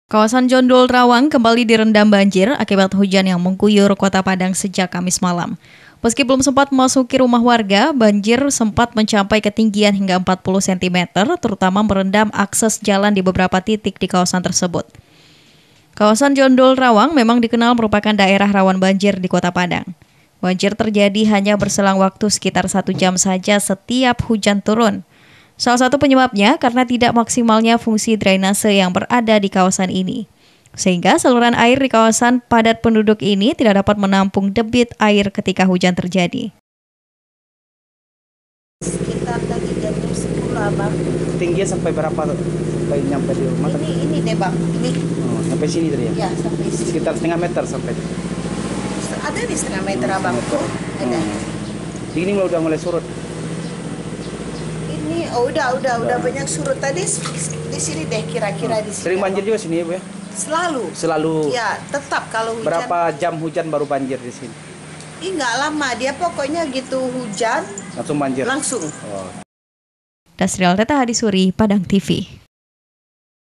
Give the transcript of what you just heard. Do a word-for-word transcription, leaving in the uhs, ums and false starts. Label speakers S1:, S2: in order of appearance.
S1: Kawasan Jondol Rawang kembali direndam banjir akibat hujan yang mengguyur Kota Padang sejak Kamis malam. Meski belum sempat memasuki rumah warga, banjir sempat mencapai ketinggian hingga empat puluh sentimeter, terutama merendam akses jalan di beberapa titik di kawasan tersebut. Kawasan Jondol Rawang memang dikenal merupakan daerah rawan banjir di Kota Padang. Banjir terjadi hanya berselang waktu sekitar satu jam saja setiap hujan turun. Salah satu penyebabnya karena tidak maksimalnya fungsi drainase yang berada di kawasan ini. Sehingga saluran air di kawasan padat penduduk ini tidak dapat menampung debit air ketika hujan terjadi.
S2: Sekitar tadi jam sepuluh, Abang.
S3: Tingginya sampai berapa sampai nyampe di rumah?
S2: Ini, ini deh, Bang. Ini.
S3: Oh, sampai sini tadi ya?
S2: Ya, sampai sini.
S3: Sekitar setengah meter sampai.
S2: Ada di setengah meter,
S3: oh,
S2: Abang.
S3: Meter.
S2: Ada.
S3: Hmm. Ini udah mulai surut.
S2: Ini oh, udah, udah, udah banyak surut tadi di sini deh kira-kira di sini.
S3: Sering banjir juga sini ya, Bu ya?
S2: Selalu.
S3: Selalu.
S2: Ya, tetap kalau hujan.
S3: Berapa jam hujan baru banjir di sini?
S2: Ih, nggak lama, dia pokoknya gitu hujan
S3: langsung banjir.
S2: Langsung.
S3: Oh.
S1: Dasriel Teta Hadisuri, Padang T V.